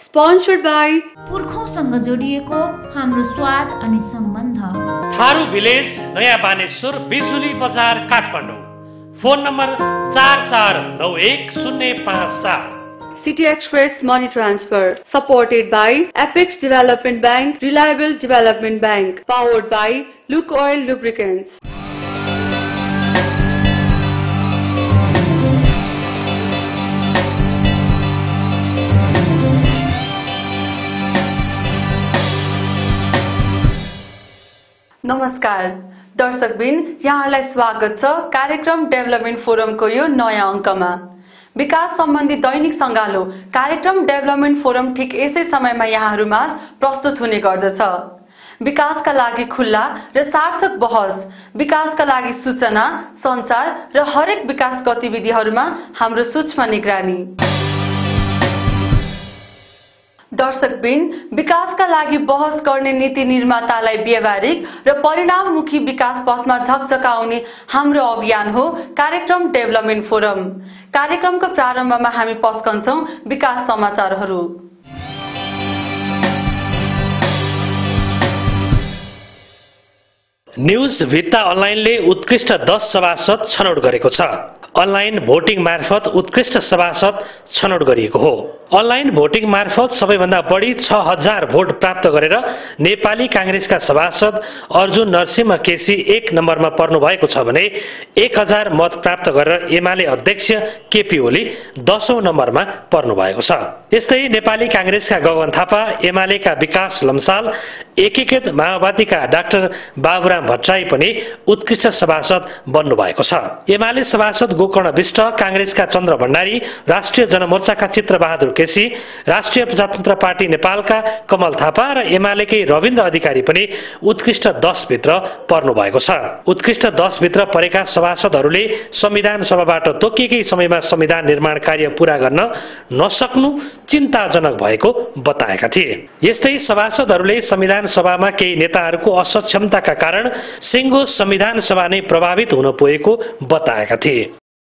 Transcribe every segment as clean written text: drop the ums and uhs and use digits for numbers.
Sponsored by पुर्खौंसँग जोडिएको हाम्रो स्वाद अनि सम्बन्ध। थारू भिलेज नयाँ Baneshwor Bijuli Bazar Kathmandu. Phone number 44910557। City Express Money Transfer, supported by Apex Development Bank, Reliable Development Bank, powered by Luke Oil Lubricants. नमस्कार दर्शकबिन, यहाँलाई स्वागत छ कार्यक्रम डेभलपमेन्ट फोरमको यो नयाँ अङ्कमा। विकास सम्बन्धी दैनिक सङ्गालो कार्यक्रम डेभलपमेन्ट फोरम ठिक यसै समयमा यहाँहरूमा प्रस्तुत हुने गर्दछ। विकासका लागि खुल्ला र सार्थक बहस, विकासका लागि सूचना, सञ्चार र हरेक विकास गतिविधिहरूमा हाम्रो सूक्ष्म निगरानी। दर्शकबिन, विकासका लागि बहस गर्ने नीति निर्मातालाई व्यावहारिक र परिणाममुखी विकास पथमा झकझकाउने हाम्रो अभियान हो कार्यक्रम डेभलपमेन्ट फोरम। कार्यक्रमको प्रारम्भमा हामी पस्कन्छौं विकास समाचारहरू। न्यूज भित्ता अनलाइनले उत्कृष्ट 10 सभासद छनौट गरेको छ। अनलाइन भोटिङ मार्फत उत्कृष्ट सभासद छनौट गरिएको हो। अनलाइन भोटिङ मार्फत सबैभन्दा बढी 6000 भोट प्राप्त गरेर नेपाली कांग्रेसका सभासद अर्जुन नरसिंह केसी 1 नम्बरमा पर्नु भएको छ भने 1000 मत प्राप्त गरेर एमाले अध्यक्ष केपी ओली 10औं नम्बरमा पर्नु भएको छ। यस्तै नेपाली कांग्रेसका गगन थापा, एमालेका विकास लम्साल, एकीकृत माओवादीका डाक्टर बाबुराम भट्टराई पनि उत्कृष्ट सभासद बन्नु भएको छ। एमाले सभासद गोकर्ण विष्ट, कांग्रेसका चन्द्र भण्डारी, राष्ट्रिय जनमोर्चाका चित्रबहादुर केसी, राष्ट्रिय प्रजातन्त्र पार्टी नेपालका कमल थापा र एमालेकै रविन्द्र अधिकारी पनि उत्कृष्ट 10 भित्र पर्नु भएको छ। उत्कृष्ट 10 भित्र परेका सभासदहरूले संविधान सभाबाट तोकिएकै समयमा संविधान निर्माण कार्य पूरा गर्न नसक्नु चिन्ताजनक भएको बताएका थिए। यस्तै सभासदहरूले संविधान सभामा केही नेताहरूको असक्षमताका कारण सिङ्गो संविधान सभा नै प्रभावित हुन पुगेको बताएका थिए।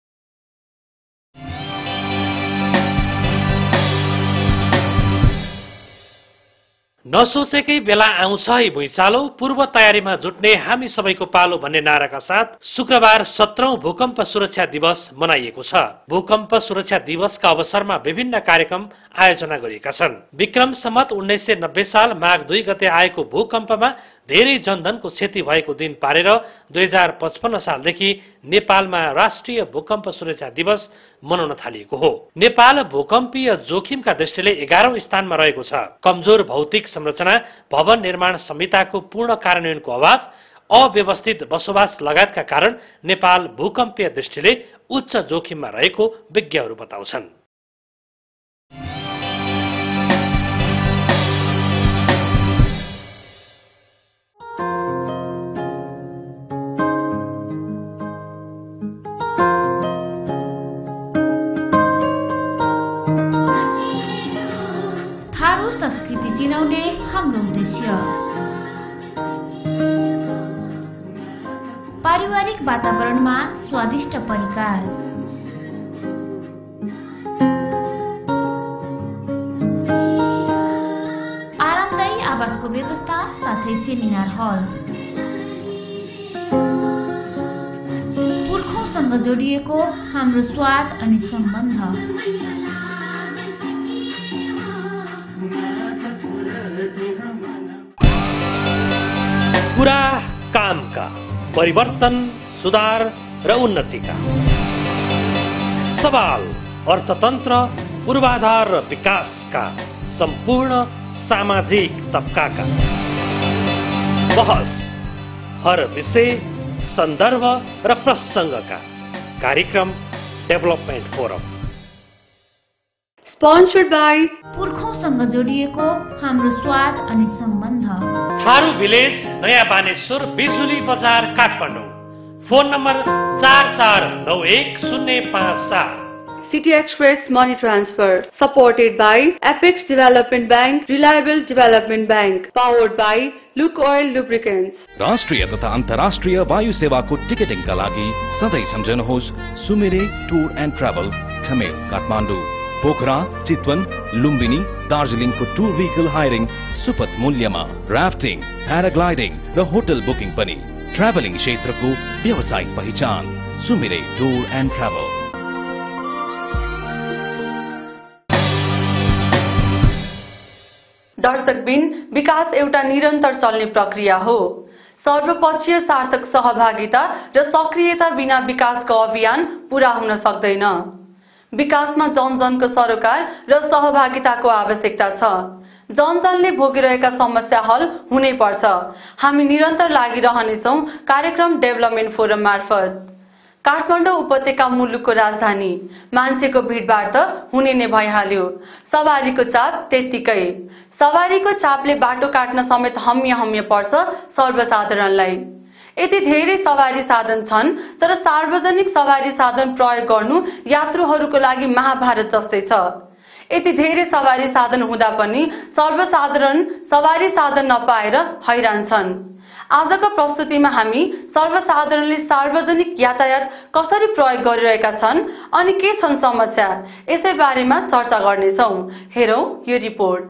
नसोचेकै बेला आउँछ है भुइँचालो, पूर्व तयारीमा जुट्ने हामी सबैको पालो भन्ने नाराका साथ शुक्रबार 17औं भूकम्प सुरक्षा दिवस मनाइएको छ। भूकम्प सुरक्षा दिवसका अवसरमा विभिन्न कार्यक्रम आयोजना गरिएका छन्। विक्रम सम्वत 1990 साल माघ 2 गते आएको भूकम्पमा धेरै जनधनको क्षति भएको दिन पारेर 2055 सालदेखि नेपालमा राष्ट्रिय भूकम्प सुरक्षा दिवस मनाउन थालिएको हो। नेपाल भूकम्पीय जोखिमका दृष्टिले 11औं स्थानमा रहेको छ। कमजोर भौतिक संरचना, भवन निर्माण संहिताको पूर्ण कार्यान्वयनको अभाव, अव्यवस्थित बसोबास लगायतका कारण नेपाल भूकम्पीय दृष्टिले उच्च जोखिममा रहेको विज्ञहरू बताउँछन्। चिनाउने हाम्रो उद्देश्य पारिवारिक वातावरणमा स्वादिष्ट परिकार, आरामदायी आवासको व्यवस्था साथै सेमिनार हल, पुर्खौंसँग जोडिएको हाम्रो स्वाद अनि सम्बन्ध। पूरा कामका, परिवर्तन, सुधार र उन्नतिका सवाल, अर्थतन्त्र, पूर्वाधार र विकासका, सम्पूर्ण सामाजिक तबकाका बहस, हर विषय, सन्दर्भ र प्रसङ्गका कार्यक्रम डेभलपमेन्ट फोरम। Sponsored by पुर्खौंसँग जोडिएको हाम्रो स्वाद अनि सम्बन्ध। थारू भिलेज नयाँ Baneshwor Bijuli Bazar Kathmandu. Phone number 44910557। City Express Money Transfer, supported by Apex Development Bank, Reliable Development Bank, powered by Luke Oil Lubricants. राष्ट्रिय तथा अन्तर्राष्ट्रिय वायु सेवाको टिकटिङका लागि सधैँ सम्झनुहोस् Sumire tour and travel, Thamel, Kathmandu. Pokhara, Chitwan, Lumbini, दार्जिलिङको टुर व्हीकल हायरिङ सुपथ मूल्यमा, राफ्टिङ, प्याराग्लाइडिङ र होटल बुकिङ पनि। ट्राभलिङ क्षेत्रको व्यावसायिक पहिचान सुमिरे टुर एन्ड ट्राभल। दर्शकबिन, विकास एउटा निरन्तर चल्ने प्रक्रिया हो। सर्वपक्षीय सार्थक सहभागिता र सक्रियता बिना विकासको अभियान पूरा हुन सक्दैन। विकासमा जनजनको सरोकार र सहभागिताको आवश्यकता छ। जनजनले भोगिरहेका समस्या हल हुनै पर्छ। हामी निरन्तर लागिरहनेछौँ कार्यक्रम डेभलपमेन्ट फोरम मार्फत। काठमाडौँ उपत्यका मुलुकको राजधानी, मान्छेको भिडभाड त हुने नै भइहाल्यो, सवारीको चाप त्यत्तिकै। सवारीको चापले बाटो काट्न समेत हम्य पर्छ सर्वसाधारणलाई। यति धेरै सवारी साधन छन् तर सार्वजनिक सवारी साधन प्रयोग गर्नु यात्रुहरूको लागि महाभारत जस्तै छ। यति धेरै सवारी साधन हुँदा पनि सर्वसाधारण सवारी साधन नपाएर हैरान छन्। आजको प्रस्तुतिमा हामी सर्वसाधारणले सार्वजनिक यातायात कसरी प्रयोग गरिरहेका छन् अनि के छन् समस्या, यसै बारेमा चर्चा गर्नेछौँ। हेरौँ यो रिपोर्ट।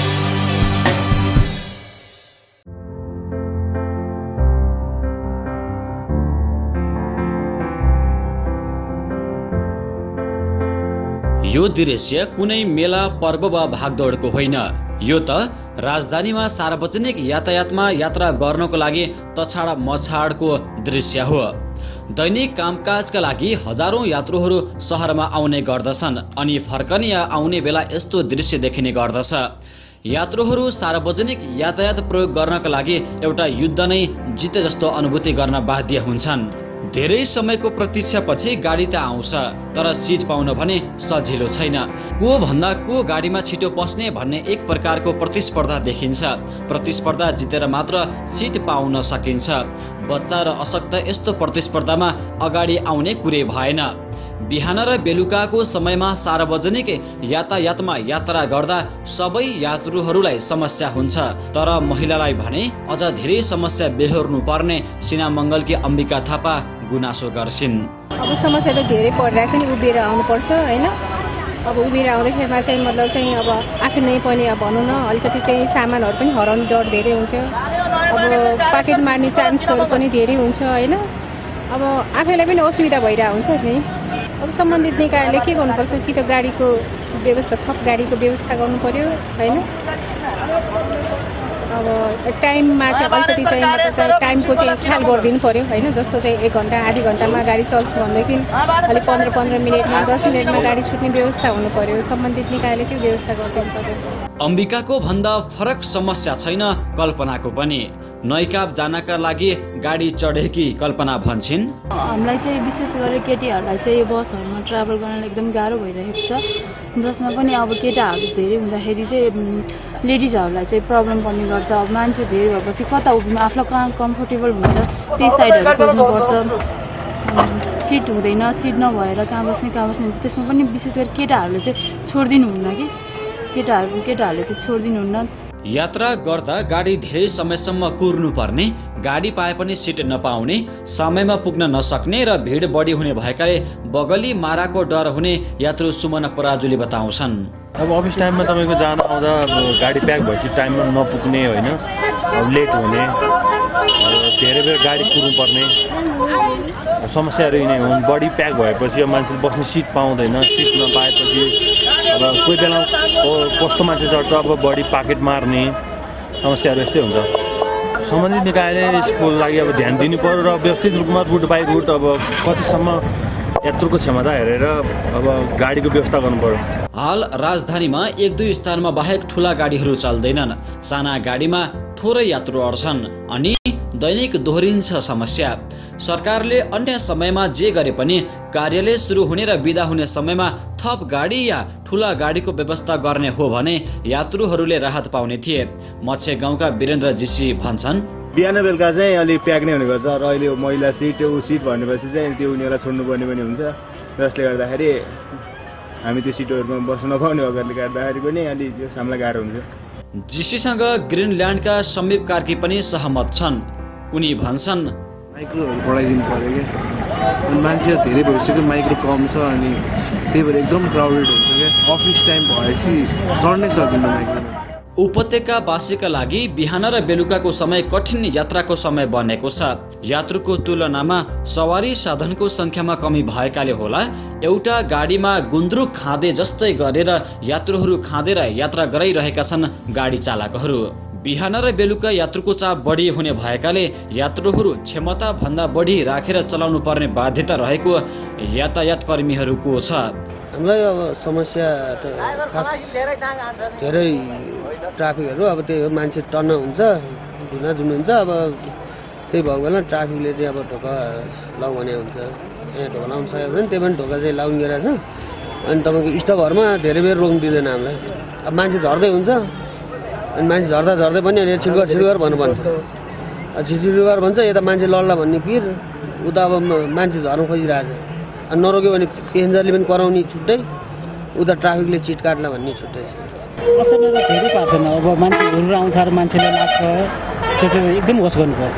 यो दृश्य कुनै मेला पर्व वा भागदौडको होइन। यो त राजधानीमा सार्वजनिक यातायातमा यात्रा गर्नको लागि तछाड मछाडको दृश्य हो। दैनिक कामकाजका लागि हजारौं यात्रुहरू शहरमा आउने गर्दछन् अनि फर्कने या आउने बेला यस्तो दृश्य देखिने गर्दछ। यात्रुहरू सार्वजनिक यातायात प्रयोग गर्नका लागि एउटा युद्ध नै जिते जस्तो अनुभूति गर्न बाध्य हुन्छन्। धेरै समयको प्रतीक्षापछि गाडी त आउँछ तर सिट पाउन भने सजिलो छैन। को भन्दा को गाडीमा छिटो पस्ने भन्ने एक प्रकारको प्रतिस्पर्धा देखिन्छ। प्रतिस्पर्धा जितेर मात्र सिट पाउन सकिन्छ। बच्चा र अशक्त यस्तो प्रतिस्पर्धामा अगाडि आउने कुरै भएन। बिहान र बेलुकाको समयमा सार्वजनिक यातायातमा यात्रा गर्दा सबै यात्रुहरूलाई समस्या हुन्छ तर महिलालाई भने अझ धेरै समस्या बेहोर्नु पर्ने सिना मङ्गलकी अम्बिका थापा गुनासो गर्छिन्। अब समस्या त धेरै परिरहेको नि, उभिएर आउनुपर्छ होइन। अब उभिएर आउँदैखेरिमा चाहिँ मतलब चाहिँ अब आफै नै पनि अब भनौँ न अलिकति चाहिँ सामानहरू पनि हराउने डर धेरै हुन्छ। अब पाकेट मार्ने चान्सहरू पनि धेरै हुन्छ होइन। अब आफैलाई पनि असुविधा भइरहेको हुन्छ नि। अब सम्बन्धित निकायले के गर्नुपर्छ कि त गाडीको व्यवस्था, थप गाडीको व्यवस्था गर्नु पर्यो होइन। अब टाइममा चाहिँ अलिकति चाहिँ मतलब टाइमको चाहिँ ख्याल गरिदिनु पर्यो होइन। जस्तो चाहिँ 1 घन्टा आधी घन्टामा गाडी चल्छ भनेदेखि अलिक 15 मिनटमा 10 मिनटमा गाडी छुट्ने व्यवस्था हुनु पर्यो। सम्बन्धित निकायले त्यो व्यवस्था गरिदिनु पर्यो। अम्बिकाको भन्दा फरक समस्या छैन कल्पनाको पनि। नैकाप जानका लागि गाडी चढेकी कल्पना भन्छन्। हामीलाई चाहिँ विशेष गरेर केटीहरूलाई चाहिँ बसहरूमा ट्राभल गर्न एकदम गाह्रो भइरहेको छ। जसमा पनि अब केटाहरू धेरै हुँदाखेरि चाहिँ लेडिजहरूलाई चाहिँ प्रब्लम पर्ने गर्छ। अब मान्छे धेरै भएपछि कता उभिनु, आफूलाई कहाँ कम्फोर्टेबल हुन्छ त्यही साइडहरू खोज्नुपर्छ। सिट हुँदैन, सिट नभएर कहाँ बस्ने त्यसमा पनि विशेष गरी केटाहरूले चाहिँ छोडिदिनुहुन्न कि केटाहरूले चाहिँ छोडिदिनुहुन्न। यात्रा गर्दा गाडी धेरै समयसम्म कुर्नु पर्ने, गाडी पाए पनि सिट नपाउने, समयमा पुग्न नसक्ने र भिड बढी हुने भएकाले बगली माराको डर हुने यात्रु सुमन पराजुली बताउँछन्। अब अफिस टाइममा तपाईँको जान आउँदा गाडी प्याक भएपछि टाइममा नपुग्ने होइन, अब लेट हुने, धेरै बेर गाडी कुर्नुपर्ने समस्याहरू यिनै हुन्। बडी प्याक भएपछि अब मान्छेले बस्ने सिट पाउँदैन। सिट नपाएपछि अब कोही बेला कस्तो मान्छे चढ्छ, अब बडी पाकेट मार्ने समस्याहरू यस्तै हुन्छ। सम्बन्धित निकायले यसको लागि अब ध्यान दिनु पर्यो र व्यवस्थित रूपमा रुट बाई रुट अब कतिसम्म यात्रुको क्षमता हेरेर अब गाडीको व्यवस्था गर्नु पर्यो। हाल राजधानीमा 1-2 स्थानमा बाहेक ठूला गाडीहरू चल्दैनन्। साना गाडीमा थोरै यात्रु अड्छन् अनि दैनिक दोहोरिन्छ समस्या। सरकारले अन्य समयमा जे गरे पनि कार्यालय सुरु हुने र बिदा हुने समयमा थप गाडी या ठूला गाडीको व्यवस्था गर्ने हो भने यात्रुहरूले राहत पाउने थिए। मच्छे गाउँका वीरेन्द्र जीसी भन्छन्, बिहान बेलुका चाहिँ अलि प्याक नै हुने गर्छ र अहिले महिला सिट सिट भनेपछि चाहिँ त्यो उनीहरूलाई छोड्नुपर्ने पनि हुन्छ। जसले गर्दाखेरि हामी त्यो सिटहरूमा बस्न नपाउने भएकोले गर्दाखेरि पनि अलि त्यो सामना गाह्रो हुन्छ। जीसीसँग ग्रिनल्यान्डका समीप कार्की पनि सहमत छन्। उनी भन्छन्, माइक्रोहरू बढाइदिनु पर्यो क्या अनि मान्छे धेरै भइसक्यो माइक्रो कम छ अनि त्यही भएर एकदम क्राउडेड हुन्छ क्या अफिस टाइम भएपछि चढ्नै सकिन्न माइक्रो उपत्यकावासीका लागि बिहान र बेलुकाको समय कठिन यात्राको समय बनेको छ। यात्रुको तुलनामा सवारी साधनको संख्यामा कमी भएकाले होला एउटा गाडीमा गुन्द्रुक खाँदै जस्तै गरेर यात्रुहरू खाँदै यात्रा गराइरहेका छन् गाडी चालकहरू। बिहान र बेलुका यात्रुको चाप बढी हुने भएकाले यात्रुहरू क्षमता भन्दा बढी राखेर चलाउनु पर्ने बाध्यता रहेको यातायात कर्मीहरूको छ। हामीलाई अब समस्या त धेरै ट्राफिकहरू अब त्यही हो मान्छे टन्न हुन्छ धुन हुन्छ अब त्यही भएको बेला ट्राफिकले चाहिँ अब ढोका लाउँ भने हुन्छ यहाँ ढोका लाउनु सकेको छैन त्यही पनि ढोका चाहिँ लाउनु गइरहेको छ अनि तपाईँको स्टपहरूमा धेरै बेर रोक्नु दिँदैन हामीलाई अब मान्छे झर्दै हुन्छ अनि मान्छे झर्दा पनि अनि छिटगर भन्नु भन्छ छिटगर भन्छ यता मान्छे लड्ला भन्ने पिर उता अब मान्छे झर्नु खोजिरहेको छ अनि नरोक्यो भने पेसेन्जरले पनि कराउने छुट्टै उता ट्राफिकले चिट काट्ला भन्ने छुट्टै असर त धेरै पार्छ न अब मान्छे हुर्र आउँछ र मान्छेले लाग्छ त्यो चाहिँ एकदम होस गर्नुपर्छ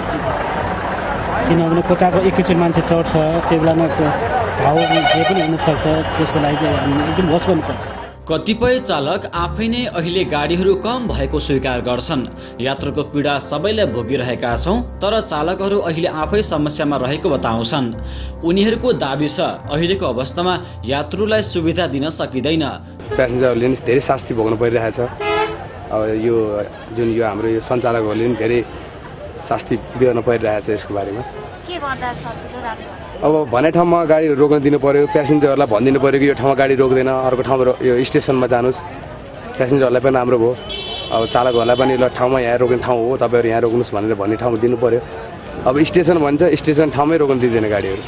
किनभने कोचाको एकैचोटि मान्छे चढ्छ त्यो बेलामा घाउ जे पनि हुनसक्छ त्यसको लागि चाहिँ हामी एकदम होस गर्नुपर्छ। कतिपय चालक आफै नै अहिले गाडीहरू कम भएको स्वीकार गर्छन्। यात्रुको पीडा सबैले भोगिरहेका छौं तर चालकहरू अहिले आफै समस्यामा रहेको बताउँछन्। उनीहरूको दाबी छ अहिलेको अवस्थामा यात्रुलाई सुविधा दिन सकिँदैन। प्यासेन्जरहरूले नि धेरै शास्ति भोग्नु परिरहेछ। अब यो जुन यो हाम्रो यो सञ्चालकहरूले नि धेरै शास्ति बिहोर्न परिरहेछ यसको बारेमा। के गर्दा सजिलो लाग्छ? अब भने ठाउँमा गाडी रोक्न दिनु पर्यो प्यासेन्जरलाई भनिदिनु पर्यो कि यो ठाउँमा गाडी रोक्दैन अर्को ठाउँमा यो स्टेसनमा जानुहोस् प्यासेन्जरलाई पनि राम्रो भयो। अब चालकहरूलाई पनि ल ठाउँमा यहाँ रोक्ने ठाउँ हो तपाईँहरू यहाँ रोक्नुहोस् भनेर भन्ने ठाउँमा दिनु पर्यो। अब स्टेसन भन्छ स्टेसन ठाउँमै रोक्न दिँदैन गाडीहरू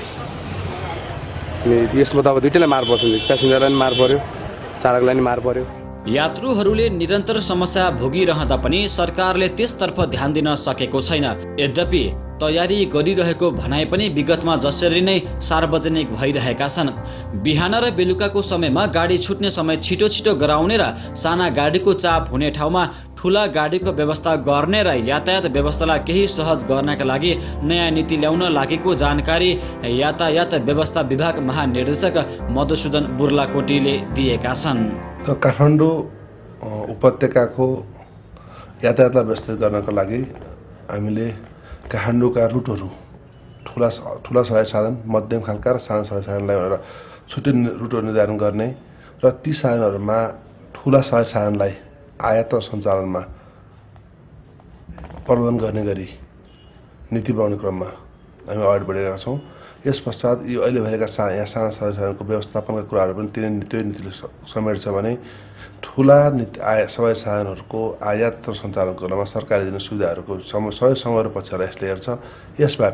अनि यसमा त अब दुइटैलाई मार पर्छ प्यासेन्जरलाई पनि मार पर्यो चालकलाई पनि मार पर्यो। यात्रुहरूले निरन्तर समस्या भोगिरहँदा पनि सरकारले त्यसतर्फ ध्यान दिन सकेको छैन। यद्यपि तयारी गरिरहेको भनाइ पनि विगतमा जसरी नै सार्वजनिक भइरहेका छन्। बिहान र बेलुकाको समयमा गाडी छुट्ने समय छिटो छिटो गराउने र साना गाडीको चाप हुने ठाउँमा ठूला गाडीको व्यवस्था गर्ने र यातायात व्यवस्थालाई केही सहज गर्नका लागि नयाँ नीति ल्याउन लागेको जानकारी यातायात व्यवस्था विभाग महानिर्देशक मधुसूदन बुर्लाकोटीले दिएका छन्। काठमाडौँ उपत्यकाको यातायातलाई व्यवस्थित गर्नका लागि हामीले काठमाडौँका रुटहरू ठुला सवारी साधन मध्यम खालका र साना सवारी साधनलाई भनेर छुट्टै रुटहरू निर्धारण गर्ने र ती साधनहरूमा ठुला सवारी साधनलाई आयात र सञ्चालनमा प्रबन्धन गर्ने गरी नीति बनाउने क्रममा हामी अगाडि बढिरहेका छौँ। यस पश्चात यो अहिले भएका यहाँ साना सवारी साधनको व्यवस्थापनका कुराहरू पनि त्यो नीतिले समेट्छ भने ठुला सवारी साधनहरूको आयात र सञ्चालनको क्रममा सरकारले दिने सुविधाहरूको सबै समग्र पक्षलाई यसले हेर्छ। यसबाट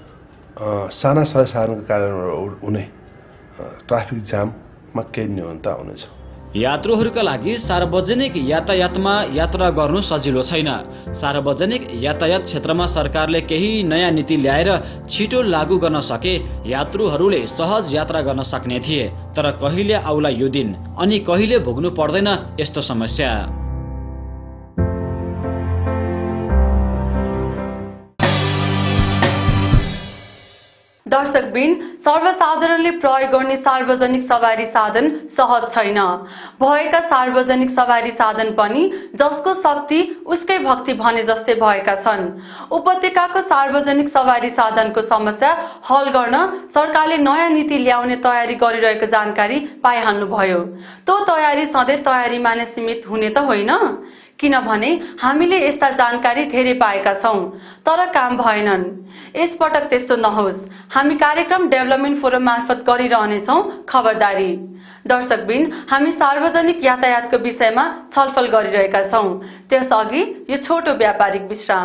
साना सवारी साधनको कारण हुने ट्राफिक जाममा केही न्यूनता हुनेछ। यात्रुहरूका लागि सार्वजनिक यातायातमा यात्रा गर्नु सजिलो छैन। सार्वजनिक यातायात क्षेत्रमा सरकारले केही नयाँ नीति ल्याएर छिटो लागू गर्न सके यात्रुहरूले सहज यात्रा गर्न सक्ने थिए। तर कहिले आउला यो दिन अनि कहिले भोग्नु पर्दैन यस्तो समस्या। दर्शकबिन सर्वसाधारणले प्रयोग गर्ने सार्वजनिक सवारी साधन सहज छैन। भएका सार्वजनिक सवारी साधन पनि जसको शक्ति उसकै भक्ति भने जस्तै भएका छन्। उपत्यकाको सार्वजनिक सवारी साधनको समस्या हल गर्न सरकारले नयाँ नीति ल्याउने तयारी गरिरहेको जानकारी पाइहाल्नुभयो। त्यो तयारी सधैँ तयारीमा नै सीमित हुने त होइन, किनभने हामीले यस्ता जानकारी धेरै पाएका छौं तर काम भएनन्। यसपटक त्यस्तो नहोस्, हामी कार्यक्रम डेभलपमेन्ट फोरम मार्फत गरिरहनेछौं खबरदारी। दर्शकबिन हामी सार्वजनिक यातायातको विषयमा छलफल गरिरहेका छौं। त्यसअघि यो छोटो व्यापारिक विश्राम।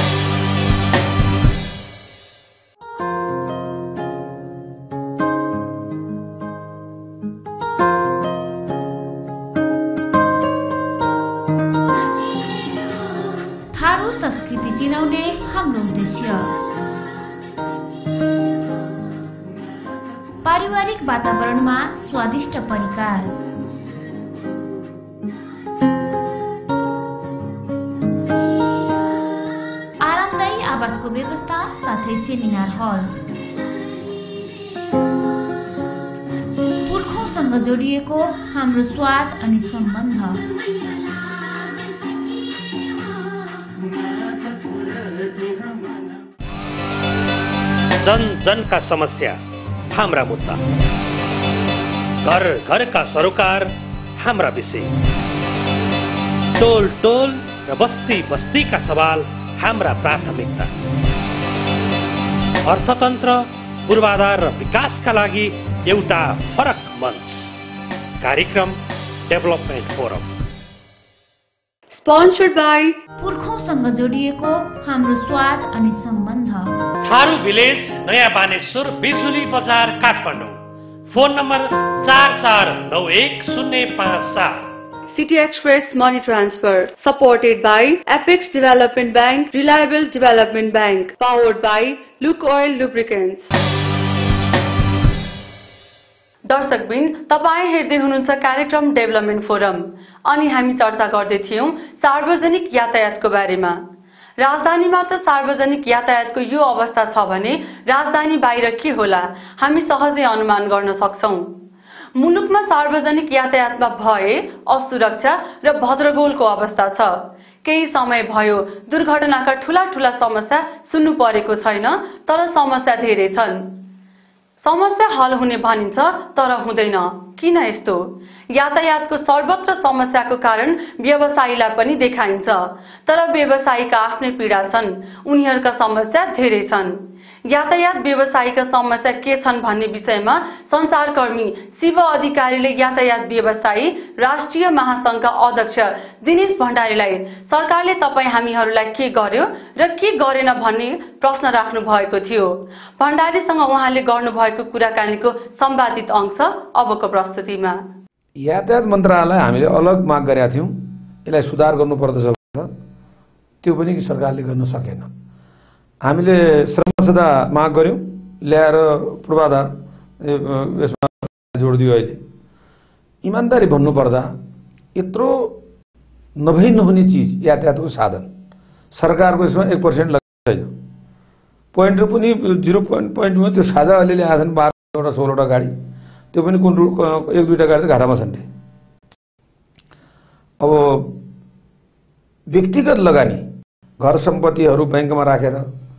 थारू संस्कृति चिनाउने हाम्रो उद्देश्य पारिवारिक वातावरणमा स्वादिष्ट परिकार, आरामदायी आवासको व्यवस्था साथै सेमिनार हल। पुर्खौँसँग जोडिएको हाम्रो स्वाद अनि सम्बन्ध। जन जन का समस्या हाम्रा मुद्दा, घर घर का सरोकार हाम्रा विषय, टोल टोल र बस्ती बस्ती का सवाल हाम्रा प्राथमिकता, अर्थतन्त्र पूर्वाधार र विकासका लागि एउटा फरक मञ्च, कार्यक्रम डेभलपमेन्ट फोरम। स्पोन्सर्ड बाई पुर्खौँसँग जोडिएको हाम्रो स्वाद अनि सम्बन्ध। थारू भिलेज, नयाँ Baneshwor, Bijuli Bazar, Kathmandu. Phone number 44910557। City Express Money Transfer, supported by Apex Development Bank, Reliable Development Bank, powered by Luke Oil Lubricants. दर्शकबिन, तपाईं हेर्दै हुनुहुन्छ कार्यक्रम डेभलपमेन्ट फोरम अनि हामी चर्चा गर्दै थियौं सार्वजनिक यातायातको बारेमा। राजधानीमा त सार्वजनिक यातायातको यो अवस्था छ भने राजधानी बाहिर के होला हामी सहजै अनुमान गर्न सक्छौं। मुलुकमा सार्वजनिक यातायातमा भए असुरक्षा र भद्रगोलको अवस्था छ। केही समय भयो दुर्घटनाका ठूला ठूला समस्या सुन्नु परेको छैन, तर समस्या धेरै छन्। समस्या हल हुने भनिन्छ तर हुँदैन। किन यस्तो? यातायातको सर्वत्र समस्याको कारण व्यवसायीलाई पनि देखाइन्छ, तर व्यवसायीका आफ्नै पीडा छन्, उनीहरूका समस्या धेरै छन्। यातायात व्यवसायीका समस्या के छन् भन्ने विषयमा सञ्चारकर्मी शिव अधिकारीले यातायात व्यवसायी राष्ट्रिय महासंघका अध्यक्ष दिनेश भण्डारीलाई सरकारले तपाईं हामीहरूलाई के गर्यो र के गरेन भन्ने प्रश्न राख्नु भएको थियो। भण्डारीसँग उहाँले गर्नुभएको कुराकानीको सम्वादित अंश अबको प्रस्तुतिमा। यातायात मन्त्रालय हामीले अलग माग गरेका थियौं, यसलाई सुधार गर्नुपर्दछ भनेर, त्यो पनि सरकारले गर्न सकेन। हामीले श्रमसदा माग गर्यौं, ल्याएर पूर्वाधार यसमा जोडिदियो। अहिले इमानदारी भन्नुपर्दा यत्रो नभई नहुने चिज यातायातको साधन सरकारको यसमा 1% लगाएको छैन। पोइन्ट पनि 0 पोइन्टमा त्यो साझा अलिअलि आछन् 12वटा 16वटा गाडी, त्यो पनि कुन 1-2टा गाडी त घाटामा छन्। अब व्यक्तिगत लगानी, घर सम्पत्तिहरू बैंकमा राखेर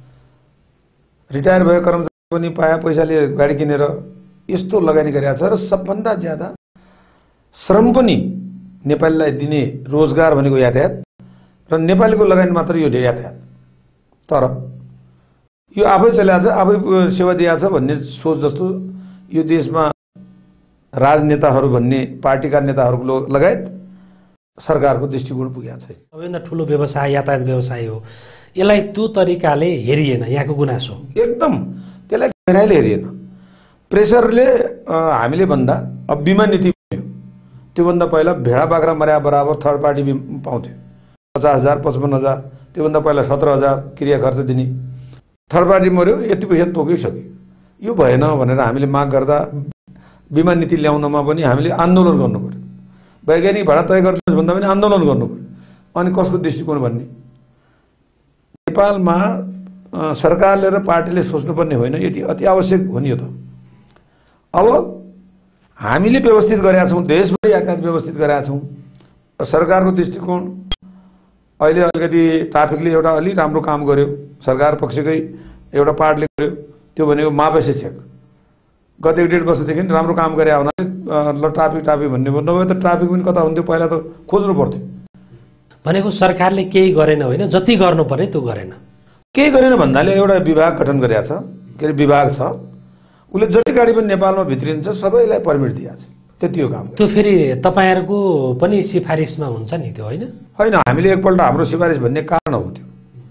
रिटायर भएको कर्मचारी पनि पाए पैसाले गाडी किनेर यस्तो लगानी गरेका छ। र सबभन्दा ज्यादा श्रम पनि नेपालीलाई दिने रोजगार भनेको यातायात र नेपालीको लगानी मात्र यो यातायात। तर यो आफै चलेको छ, आफै सेवा दिएको छ भन्ने सोच जस्तो यो देशमा राजनेताहरू भन्ने पार्टीका नेताहरूको लगायत सरकारको दृष्टिकोण पुगेको छैन। सबैभन्दा ठूलो व्यवसाय यातायात व्यवसाय हो, यसलाई त्यो तरिकाले हेरिएन। यहाँको गुनासो एकदम त्यसलाई गहिराइले हेरिएन। प्रेसरले हामीले भन्दा अब बिमा नीति बन्यो, त्योभन्दा पहिला भेडा बाख्रा मर्या बराबर थर्ड पार्टी पाउँथ्यो 50,000 55,000, त्योभन्दा पहिला 17,000 क्रिया खर्च दिने। थर्ड पार्टी मर्यो, यति पैसा तोकिसक्यो। यो भएन भनेर हामीले माग गर्दा बिमा नीति ल्याउनमा पनि हामीले आन्दोलन गर्नु पर्यो। वैज्ञानिक भाडा तय गर्नुहोस् भन्दा पनि आन्दोलन गर्नु पर्यो। अनि कसको दृष्टिकोण भन्ने नेपालमा सरकारले र पार्टीले सोच्नुपर्ने होइन, यति अति आवश्यक हो नि यो त। अब हामीले व्यवस्थित गरेका छौं, देशभरि यातायात व्यवस्थित गरेका छौं। सरकारको दृष्टिकोण अहिले अलिकति ट्राफिकले एउटा अलि राम्रो काम गर्यो, सरकार पक्षकै एउटा पार्टले गर्यो, त्यो भनेको मापेसे चेक। गत 1-1.5 वर्षदेखि राम्रो काम गरे हुनाले ल ट्राफिक भन्ने भयो, नभए त ट्राफिक पनि कता हुन्थ्यो, पहिला त खोज्नु पर्थ्यो। भनेको सरकारले केही गरेन होइन, जति गर्नु पर्ने त्यो गरेन। केही गरेन भन्नाले एउटा विभाग गठन गरेका छ, के अरे विभाग छ, उसले जति गाडी पनि नेपालमा भित्रिन्छ सबैलाई परमिट दिएको छ, त्यति हो काम। त्यो फेरि तपाईहरुको पनि सिफारिसमा हुन्छ नि त्यो होइन? होइन, हामीले एकपल्ट हाम्रो सिफारिस भन्ने कारण हो त्यो,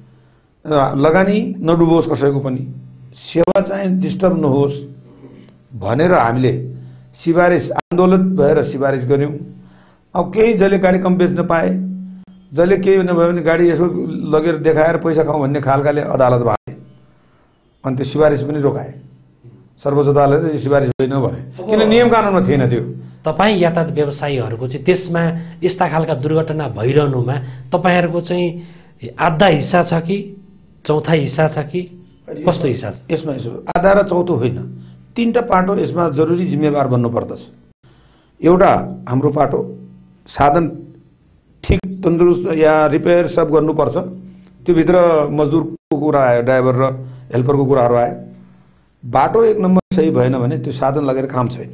लगानी नडुबोस् कसैको पनि, सेवा चाहिँ डिस्टर्ब नहोस् भनेर हामीले सिफारिस आन्दोलन भएर सिफारिस गर्यौं। अब केही जसले गाडी कम बेच्न पाए, जसले केही नभए पनि गाडी यसो लगेर देखाएर पैसा खाउँ भन्ने खालकाले अदालत भाए, अनि त्यो सिफारिस पनि रोकाए। सर्वोच्च अदालतले यो सिफारिस होइन भने, किन नियम कानुनमा थिएन त्यो। तपाई यातायात व्यवसायीहरूको चाहिँ त्यसमा यस्ता खालका दुर्घटना भइरहनुमा तपाईहरुको चाहिँ आधा हिस्सा छ कि चौथा हिस्सा छ कि कस्तो हिस्सा छ यसमा? आधा र चौथो होइन, 3टा पाटो यसमा जरुरी जिम्मेवार बन्नु पर्दछ। एउटा हाम्रो पाटो साधन ठिक तन्दुरुस्त या रिपेयर सब गर्नुपर्छ, त्यो भित्र मजदुरको कुरा आयो, ड्राइभर र हेल्परको कुराहरू आयो। बाटो 1 नम्बर सही भएन भने त्यो साधन लगेर काम छैन।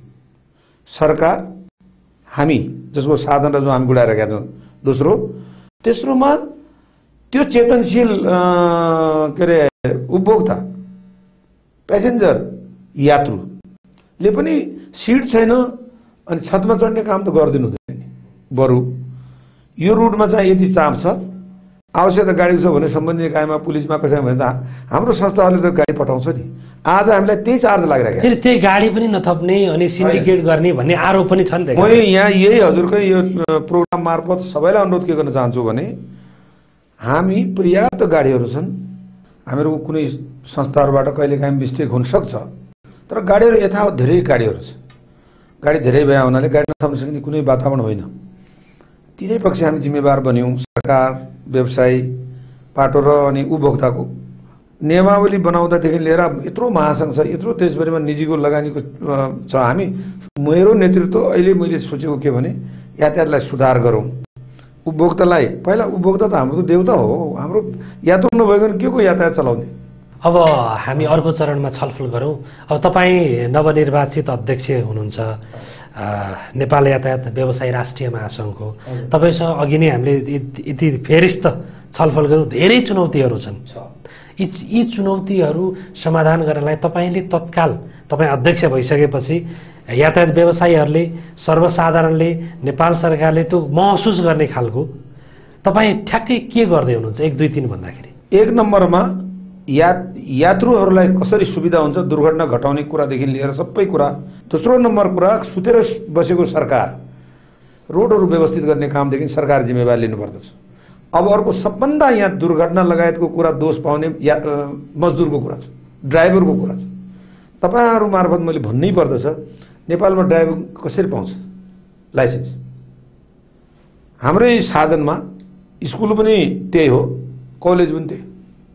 सरकार हामी जसको साधन र जो हामी गुडाइरहेका छौँ, दोस्रो तेस्रोमा त्यो चेतनशील के अरे उपभोक्ता प्यासेन्जर यात्रुले पनि सिट छैन अनि छतमा चढ्ने काम त गरिदिनु हुँदैन नि। बरु यो रुटमा चाहिँ यदि चाप छ, आवश्यकता गाडी छ भने सम्बन्धित निकायमा पुलिसमा कसैमा भने त हाम्रो संस्थाहरूले त गाडी पठाउँछ नि। आज हामीलाई त्यही चार्ज लागिरहेको छ। फेरि त्यही गाडी पनि नथप्ने अनि सिन्डिकेट गर्ने भन्ने आरोप पनि छ नि त। म यहाँ यही हजुरकै यो प्रोग्राम मार्फत सबैलाई अनुरोध के गर्न चाहन्छु भने हामी पर्याप्त गाडीहरू छन्। हामीहरू कुनै संस्थाहरूबाट कहिलेकाहीँ मिस्टेक हुन सक्छ, तर गाडीहरू यथावत धेरै गाडीहरू छ। गाडी धेरै भए हुनाले गाडी नथप्न सक्ने कुनै वातावरण होइन। तीनै पक्ष हामी जिम्मेवार बन्यौँ, सरकार, व्यवसायी, पाटो र अनि उपभोक्ताको। नियमावली बनाउँदादेखि लिएर यत्रो महासङ्घ छ, यत्रो देशभरिमा निजीको लगानीको छ। हामी मेरो नेतृत्व अहिले मैले सोचेको के भने यातायातलाई सुधार गरौँ। उपभोक्तालाई पहिला, उपभोक्ता त हाम्रो देउता हो, हाम्रो यात्रु नभइकन के को यातायात चलाउने। अब हामी अर्को चरणमा छलफल गरौँ। अब तपाईँ नवनिर्वाचित अध्यक्ष हुनुहुन्छ नेपाल यातायात व्यवसायी राष्ट्रिय महासङ्घको। तपाईँसँग अघि नै हामीले यति फेरिस्त छलफल गरौँ। धेरै चुनौतीहरू छन्। यी चुनौतीहरू समाधान गर्नलाई तपाईँले तत्काल, तपाईँ अध्यक्ष भइसकेपछि यातायात व्यवसायीहरूले, सर्वसाधारणले, नेपाल सरकारले त्यो महसुस गर्ने खालको तपाईँ ठ्याक्कै के गर्दै हुनुहुन्छ 1 2 3 भन्दाखेरि? 1 नम्बरमा यात्रुहरूलाई कसरी सुविधा हुन्छ, दुर्घटना घटाउने कुरादेखि लिएर सबै कुरा। दोस्रो नम्बर कुरा, सुतेर बसेको सरकार, रोडहरू व्यवस्थित गर्ने कामदेखि सरकार जिम्मेवार लिनुपर्दछ। अब अर्को सबभन्दा यहाँ दुर्घटना लगायतको कुरा दोष पाउने मजदुरको कुरा छ, ड्राइभरको कुरा छ। तपाईँहरू मार्फत मैले भन्नै पर्दछ, नेपालमा ड्राइभर कसरी पाउँछ लाइसेन्स? हाम्रै साधनमा स्कुल पनि त्यही हो, कलेज पनि त्यही।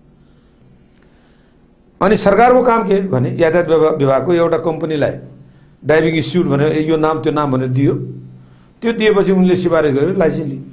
अनि सरकारको काम के भने यातायात विभागको एउटा कम्पनीलाई ड्राइभिङ इन्स्टिट्युट भनेर यो नाम त्यो नाम भनेर दियो। त्यो दिएपछि उनले सिफारिस गर्यो, लाइसेन्स लियो।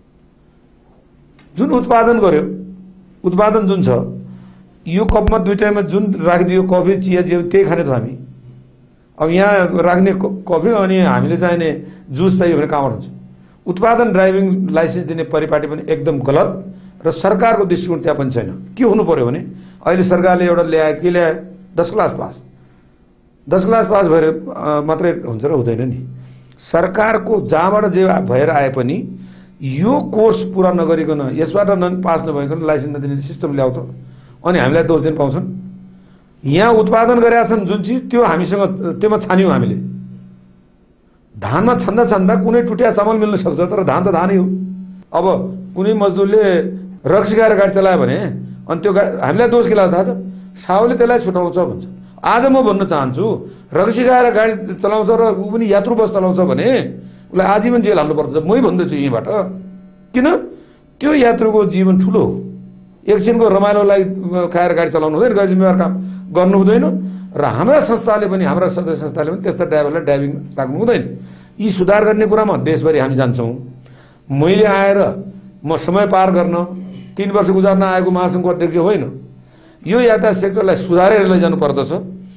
जुन उत्पादन गर्यो, उत्पादन जुन छ, यो कपमा 2 टाइममा जुन राखिदियो कफी चिया जे त्यही खाने त हामी। अब यहाँ राख्ने कफी अनि हामीले चाहिने जुस चाहियो भने कहाँबाट हुन्छ? उत्पादन ड्राइभिङ लाइसेन्स दिने परिपाटी पनि एकदम गलत र सरकारको दृष्टिकोण त्यहाँ पनि छैन। के हुनु पर्यो भने अहिले सरकारले एउटा ल्यायो, के ल्यायो? 10 क्लास पास। 10 क्लास पास भएर मात्रै हुन्छ र हुँदैन नि। सरकारको जहाँबाट जे भएर आए पनि यो कोर्स पुरा नगरिकन, यसबाट पास नभइकन लाइसेन्स नदिने सिस्टम ल्याउ त, अनि हामीलाई दोष दिन पाउँछन्। यहाँ उत्पादन गरेका छन् जुन चिज, त्यो हामीसँग त्योमा छान्यौँ हामीले। धानमा छन्दा कुनै टुटिया चामल मिल्न सक्छ, तर धान त धानै हो। अब कुनै मजदुरले रक्सी खाएर गाडी चलायो भने अनि त्यो हामीलाई दोष के लाग्छ थाहा छ? साउले त्यसलाई छुटाउँछ भन्छ। आज म भन्न चाहन्छु, रक्सी खाएर गाडी चलाउँछ र ऊ पनि यात्रु बस चलाउँछ भने उसलाई आजीवन जेल हाल्नुपर्छ। मै भन्दैछु यहीँबाट। किन? त्यो यात्रुको जीवन ठुलो हो। एकछिनको रमाइलोलाई खाएर गाडी चलाउनु हुँदैन, गैर जिम्मेवार काम गर्नु हुँदैन। र हाम्रा संस्थाले पनि, हाम्रा सदस्य संस्थाले पनि त्यस्ता ड्राइभरलाई ड्राइभिङ राख्नु हुँदैन। यी सुधार गर्ने कुरामा देशभरि हामी जान्छौँ। मैले आएर म समय पार गर्न 3 वर्ष गुजार्न आएको महासङ्घको अध्यक्ष होइन। यो यातायात सेक्टरलाई सुधारेर लैजानु पर्दछ।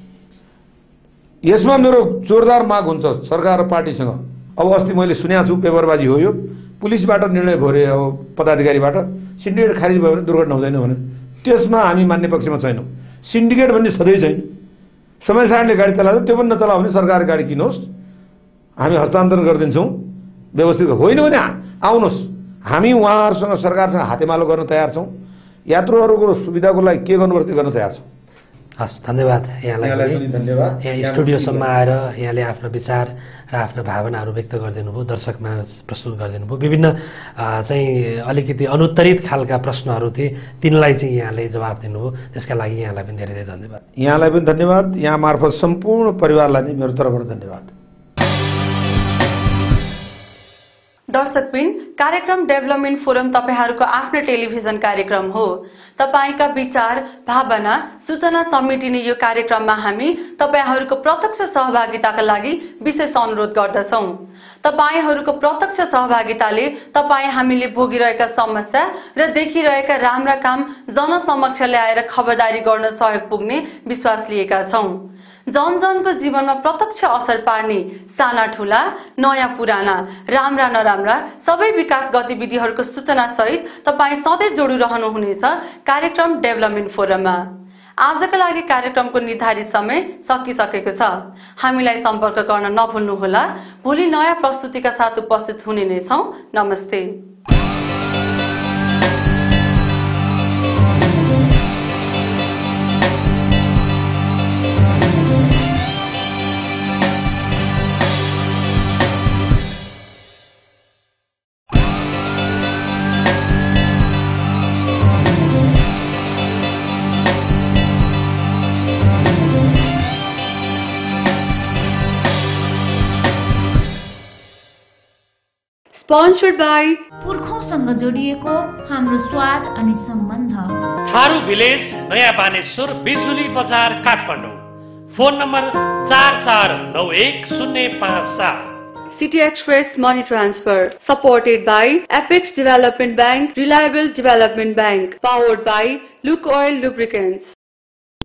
यसमा मेरो जोरदार माग हुन्छ सरकार र पार्टीसँग। अब अस्ति मैले सुनेको छु, पेपरबाजी हो यो, पुलिसबाट निर्णय भयो रे, अब पदाधिकारीबाट सिन्डिकेट खारिज भयो भने दुर्घटना हुँदैन भने। त्यसमा हामी मान्ने पक्षमा छैनौँ। सिन्डिकेट भन्ने सधैँ छैन। समय सारणले गाडी चलाएर त्यो पनि नचलायो भने सरकार गाडी किनोस्, हामी हस्तान्तरण गरिदिन्छौँ व्यवस्थित। होइन भने आउनुहोस्, हामी उहाँहरूसँग सरकारसँग हातेमालो गर्न तयार छौँ। यात्रुहरूको सुविधाको लागि के गर्नुपर्छ त्यो गर्न तयार छौँ। हस्, धन्यवाद यहाँलाई पनि धन्यवाद। यहाँ स्टुडियोसम्म आएर यहाँले आफ्नो विचार र आफ्ना भावनाहरू व्यक्त गरिदिनु भयो, दर्शकमा प्रस्तुत गरिदिनु भयो। विभिन्न चाहिँ अलिकति अनुत्तरित खालका प्रश्नहरू थिए, तिनलाई चाहिँ यहाँले जवाब दिनुभयो। त्यसका लागि यहाँलाई पनि धेरै धेरै धन्यवाद। यहाँलाई पनि धन्यवाद। यहाँ मार्फत सम्पूर्ण परिवारलाई नै मेरो तर्फबाट धन्यवाद। दर्शकबिन, कार्यक्रम डेभलपमेन्ट फोरम तपाईहरूको आफ्नो टेलिभिजन कार्यक्रम हो। तपाईका विचार, भावना, सूचना समेटिने यो कार्यक्रममा हामी तपाईहरूको प्रत्यक्ष सहभागिताका लागि विशेष अनुरोध गर्दछौं। तपाईहरूको प्रत्यक्ष सहभागिताले तपाई हामीले भोगिरहेका समस्या र देखिरहेका राम्रा काम जनसमक्ष ल्याएर खबरदारी गर्न सहयोग पुग्ने विश्वास लिएका छौं। जनजनको जीवनमा प्रत्यक्ष असर पार्ने साना ठूला, नयाँ पुराना, राम्रा नराम्रा सबै विकास गतिविधिहरूको सूचना सहित तपाई सधैँ जोडु रहनुहुनेछ कार्यक्रम डेभलपमेन्ट फोरममा। आजका लागि कार्यक्रमको निर्धारित समय सकिसकेको छ। हामीलाई सम्पर्क गर्न नभुल्नुहोला। भोलि नयाँ प्रस्तुतिका साथ उपस्थित हुने नै छौं। नमस्ते। Sponsored by पुर्खौंसँग जोडिएको हाम्रो स्वाद अनि सम्बन्ध। थारू भिलेज, नयाँ Baneshwor, Bijuli Bazar, Kathmandu. Phone number 44910557। City Express Money Transfer, supported by Apex Development Bank, Reliable Development Bank, powered by Luke Oil Lubricants.